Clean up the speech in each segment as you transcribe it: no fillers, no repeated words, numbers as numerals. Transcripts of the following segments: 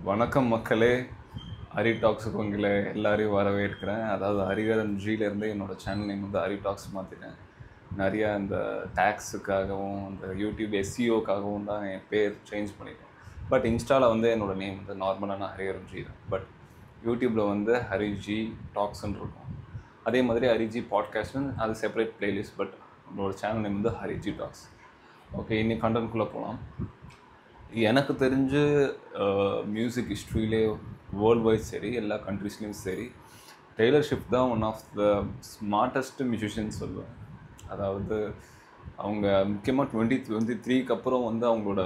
வணக்கம் மக்களே. ஹரி டாக்ஸுக்கு உங்களை எல்லாரையும் வரவேற்கிறேன். அதாவது ஹரிகரன்ஜியிலேருந்து என்னோடய சேனல் நேம் வந்து ஹரி டாக்ஸ் மாற்றிட்டேன். நிறையா இந்த டேக்ஸுக்காகவும் இந்த யூடியூப் எஸ்சிஓக்காகவும் தான் என் பேர் சேஞ்ச் பண்ணிட்டேன். பட் இன்ஸ்டாவில் வந்து என்னோடய நேம் வந்து நார்மலான ஹரிகரன்ஜி தான். பட் யூடியூப்பில் வந்து ஹரிஜி டாக்ஸ்ன்னு இருக்கும். அதே மாதிரி ஹரிஜி பாட்காஸ்ட்னு அது செப்பரேட் பிளேலிஸ்ட். பட் என்னோடய சேனல் நேம் வந்து ஹரிஜி டாக்ஸ். ஓகே, இன்னைக்கு கண்டென்ட்குள்ளே போகலாம். எனக்கு தெரிஞ்சு மியூசிக் ஹிஸ்ட்ரியிலே வேர்ல்டு வைட் சரி, எல்லா கண்ட்ரீஸ்லேயும் சரி, டெய்லர் ஸ்விஃப்ட் தான் one of the smartest musician சொல்லுவேன். அதாவது அவங்க முக்கியமாக 2023 அப்புறம் வந்து அவங்களோட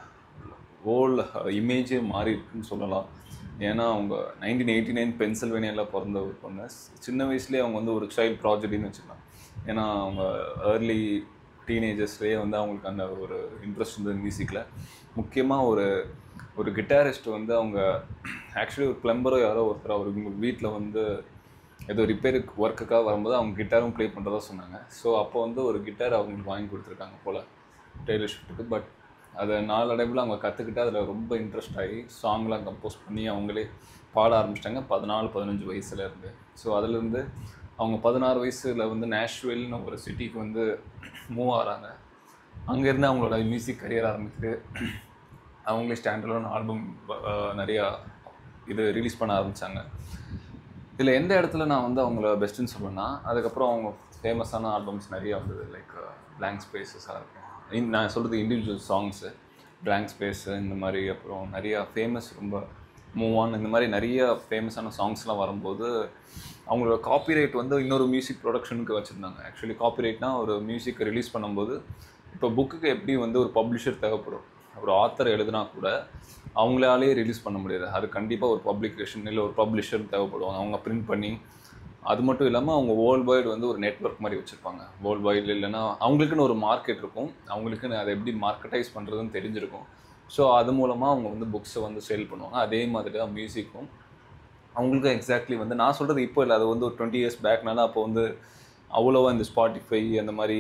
ஹோல் இமேஜே மாறி இருக்குன்னு சொல்லலாம். ஏன்னா அவங்க 1989 பென்சில்வேனியாவில் பிறந்த ஒரு பொண்ணு. சின்ன வயசுலேயே அவங்க வந்து ஒரு சைல்ட் ப்ராஜெக்ட்னு வச்சுக்கலாம். ஏன்னா அவங்க ஏர்லி டீனேஜர்ஸ்லேயே வந்து அவங்களுக்கு அந்த ஒரு இன்ட்ரெஸ்ட் இருந்தது மியூசிக்கில். முக்கியமாக ஒரு கிட்டாரிஸ்ட் வந்து அவங்க ஆக்சுவலி ஒரு பிளம்பரோ யாரோ ஒருத்தர் அவங்க வீட்டில் வந்து ஏதோ ரிப்பேருக்கு ஒர்க்குக்காக வரும்போது அவங்க கிட்டாரும் ப்ளே பண்ணுறதா சொன்னாங்க. ஸோ அப்போ வந்து ஒரு கிட்டார் அவங்களுக்கு வாங்கி கொடுத்துருக்காங்க போல் டெய்லர் ஸ்விஃப்ட்டுக்கு. பட் அதை நாளடைவில் அவங்க கற்றுக்கிட்டு அதில் ரொம்ப இன்ட்ரெஸ்ட் ஆகி சாங்லாம் கம்போஸ் பண்ணி அவங்களே பாட ஆரம்பிச்சிட்டாங்க 14-15 வயசுல இருந்து. ஸோ அதுலேருந்து அவங்க 16 வயசில் வந்து நேஷ்வில்னு ஒரு சிட்டிக்கு வந்து மூவ் ஆகிறாங்க. அங்கேருந்து அவங்களோட மியூசிக் கரியர் ஆரம்பிக்குது. அவங்களே ஸ்டாண்டர்டான ஆல்பம் நிறையா இது ரிலீஸ் பண்ண ஆரம்பித்தாங்க. இதில் எந்த இடத்துல நான் வந்து அவங்கள பெஸ்ட்டுன்னு சொல்லுவேன்னா, அதுக்கப்புறம் அவங்க ஃபேமஸான ஆல்பம்ஸ் நிறையா வந்தது. லைக் பிளாங்க் ஸ்பேஸஸாக இருக்கும். நான் சொல்கிறது இண்டிவிஜுவல் சாங்ஸு, பிளாங்க் ஸ்பேஸு இந்த மாதிரி. அப்புறம் நிறையா ஃபேமஸ் ரொம்ப மூவ் ஆன் இந்த மாதிரி நிறைய ஃபேமஸான சாங்ஸ்லாம் வரும்போது அவங்களோட காப்பிரைட் வந்து இன்னொரு மியூசிக் ப்ரொடக்ஷனுக்கு வச்சுருந்தாங்க. ஆக்சுவலி காப்பிரைட்னால் ஒரு மியூசிக் ரிலீஸ் பண்ணும்போது இப்போ புக்குக்கு எப்படி வந்து ஒரு பப்ளிஷர் தேவைப்படும், ஒரு ஆத்தர் எழுதுனா கூட அவங்களாலே ரிலீஸ் பண்ண முடியாது. அது கண்டிப்பாக ஒரு பப்ளிகேஷன் இல்லை ஒரு பப்ளிஷர் தேவைப்படுவாங்க. அவங்க பிரிண்ட் பண்ணி, அது மட்டும் இல்லாமல் அவங்க வேர்ல்டு வைடு வந்து ஒரு நெட்வொர்க் மாதிரி வச்சுருப்பாங்க. வேர்ல்டு வைடு இல்லைன்னா அவங்களுக்குன்னு ஒரு மார்க்கெட் இருக்கும். அவங்களுக்குன்னு அதை எப்படி மார்க்கெட்டைஸ் பண்ணுறதுன்னு தெரிஞ்சிருக்கும். ஸோ அது மூலமாக அவங்க வந்து புக்ஸை வந்து சேல் பண்ணுவாங்க. அதே மாதிரி தான் மியூசிக்கும் அவங்களுக்கும் எக்ஸாக்ட்லி வந்து நான் சொல்கிறது இப்போ இல்லை, அது வந்து ஒரு 20 இயர்ஸ் பேக்னால அப்போ வந்து அவ்வளோவா இந்த ஸ்பாட்டிஃபை அந்த மாதிரி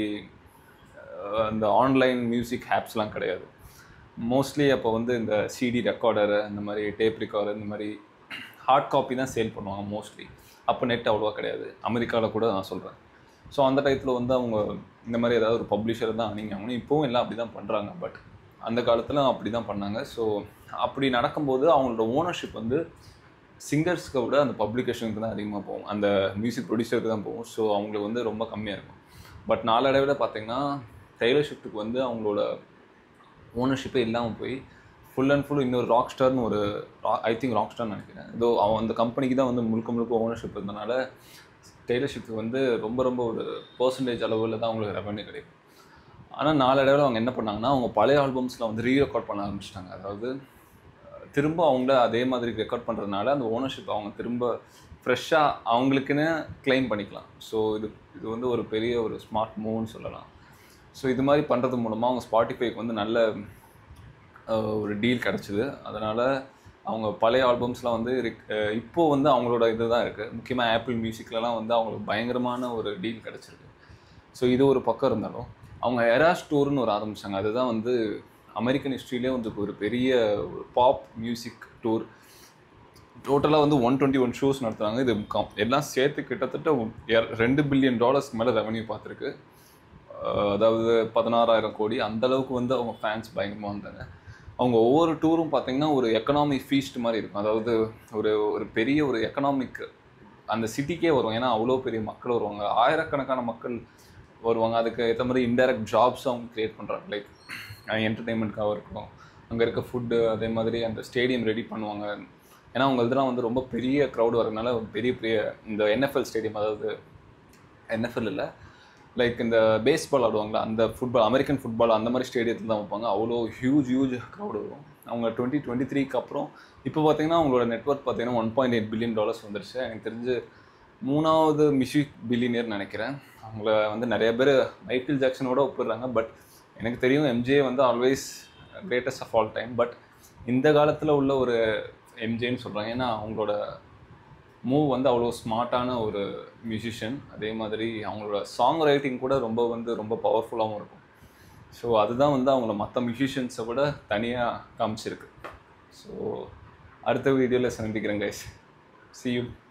அந்த ஆன்லைன் மியூசிக் ஆப்ஸ்லாம் கிடையாது. மோஸ்ட்லி அப்போ வந்து இந்த சிடி ரெக்கார்டரு, இந்த மாதிரி டேப் ரெக்கார்டர், இந்த மாதிரி ஹார்ட் காப்பி தான் சேல் பண்ணுவாங்க மோஸ்ட்லி. அப்போ நெட் அவ்வளோவா கிடையாது, அமெரிக்காவில் கூட நான் சொல்கிறேன். ஸோ அந்த டயத்தில் வந்து அவங்க இந்த மாதிரி ஏதாவது ஒரு பப்ளிஷர் தான் அணிங்க. இப்போவும் எல்லாம் அப்படி தான் பண்ணுறாங்க. பட் அந்த காலத்தில் அப்படி தான் பண்ணாங்க. ஸோ அப்படி நடக்கும்போது அவங்களோட ஓனர்ஷிப் வந்து சிங்கர்ஸ்க்கு விட அந்த பப்ளிகேஷனுக்கு தான் அதிகமாக போகும், அந்த மியூசிக் ப்ரொடியூசருக்கு தான் போகும். ஸோ அவங்களுக்கு வந்து ரொம்ப கம்மியாக இருக்கும். பட் நாளடைவில் பார்த்திங்கன்னா டெய்லர் ஸ்விஃப்ட்டுக்கு வந்து அவங்களோட ஓனர்ஷிப்பே இல்லாமல் போய் ஃபுல் அண்ட் ஃபுல் இன்னொரு ராக் ஸ்டார்னு ஒரு ஐ திங்க் ராக் ஸ்டார்னு நினைக்கிறேன், ஏதோ அவன் அந்த கம்பெனிக்கு தான் வந்து முழுக்க ஓனர்ஷிப் இருந்தனால டெய்லர் ஸ்விஃப்ட்டுக்கு வந்து ரொம்ப ஒரு பர்சன்டேஜ் அளவில் தான் அவங்களுக்கு ரெவன்யூ கிடைக்கும். ஆனால் நாளடைவில் அவங்க என்ன பண்ணாங்கன்னா அவங்க பழைய ஆல்பம்ஸில் வந்து ரெக்கார்ட் பண்ண ஆரம்பிச்சிட்டாங்க. அதாவது திரும்ப அவங்கள அதே மாதிரி ரெக்கார்ட் பண்ணுறதுனால அந்த ஓனர்ஷிப் அவங்க திரும்ப ஃப்ரெஷ்ஷாக அவங்களுக்குன்னு கிளைம் பண்ணிக்கலாம். ஸோ இது வந்து ஒரு பெரிய ஒரு ஸ்மார்ட் மூவ்னு சொல்லலாம். ஸோ இது மாதிரி பண்ணுறது மூலமாக அவங்க ஸ்பாட்டிஃபைக்கு வந்து நல்ல ஒரு டீல் கிடச்சிது. அதனால் அவங்க பழைய ஆல்பம்ஸ்லாம் வந்து இப்போது வந்து அவங்களோட இது தான் இருக்குது. முக்கியமாக ஆப்பிள் மியூசிக்லலாம் வந்து அவங்களுக்கு பயங்கரமான ஒரு டீல் கிடச்சிருக்கு. ஸோ இது ஒரு பக்கம் இருந்தாலும் அவங்க எராஸ் டூர்னு ஒரு ஆரம்பித்தாங்க. அதுதான் வந்து அமெரிக்கன் ஹிஸ்ட்ரியிலே வந்து ஒரு பெரிய ஒரு பாப் மியூசிக் டூர். டோட்டலாக வந்து 121 ஷோஸ் நடத்துகிறாங்க. இது எல்லாம் சேர்த்து கிட்டத்தட்ட $2 பில்லியன் மேலே ரெவன்யூ பார்த்துருக்கு. அதாவது 16,000 கோடி அந்தளவுக்கு வந்து அவங்க ஃபேன்ஸ் பயங்கரமாக வந்தாங்க. அவங்க ஒவ்வொரு டூரும் பார்த்திங்கன்னா ஒரு எக்கனாமிக் ஃபீஸ்ட் மாதிரி இருக்கும். அதாவது ஒரு பெரிய ஒரு எக்கனாமிக் அந்த சிட்டிக்கே வரும். ஏன்னா அவ்வளோ பெரிய மக்கள் வருவாங்க, ஆயிரக்கணக்கான மக்கள் வருவாங்க. அதுக்கு ஏற்ற மாதிரி இன்டைரக்ட் ஜாப்ஸ் அவங்க க்ரியேட் பண்ணுறாங்க. லைக் என்டர்டெயின்மெண்ட்காக இருக்கும், அங்கே இருக்க ஃபுட்டு, அதே மாதிரி அந்த ஸ்டேடியம் ரெடி பண்ணுவாங்க. ஏன்னா அவங்க இதெல்லாம் வந்து ரொம்ப பெரிய க்ரௌடு வரதுனால பெரிய இந்த NFL ஸ்டேடியம், அதாவது NFL இல்லை, லைக் இந்த பேஸ்பால் ஆடுவாங்களா அந்த ஃபுட்பால், அமெரிக்கன் ஃபுட்பால் அந்த மாதிரி ஸ்டேடியத்தில் தான் வைப்பாங்க. அவ்வளோ ஹியூஜ் க்ரௌடு வரும். அவங்க 2023 அப்புறம் இப்போ பார்த்திங்கன்னா அவங்களோட நெட்ஒர்க் பார்த்திங்கன்னா $1.8 பில்லியன் வந்துருச்சு. எனக்கு தெரிஞ்சு 3வது மியூசிக் பில்லியனியர் நினைக்கிறேன். அவங்கள வந்து நிறைய பேர் மைக்கேல் ஜாக்சனோட ஒப்பிடுறாங்க. பட் எனக்கு தெரியும் எம்ஜே வந்து always greatest of all time. But இந்த காலத்தில் உள்ள ஒரு எம்ஜேன்னு சொல்கிறாங்க. ஏன்னா அவங்களோட மூவ் வந்து அவ்வளோ ஸ்மார்ட்டான ஒரு மியூசிஷியன். அதே மாதிரி அவங்களோட சாங் ரைட்டிங் கூட ரொம்ப பவர்ஃபுல்லாகவும் இருக்கும். ஸோ அதுதான் வந்து அவங்கள மற்ற மியூசிஷியன்ஸை விட தனியாக காமிச்சிருக்கு. ஸோ அடுத்த வீடியோவில் சந்திக்கிறேன் கைஸ். See you.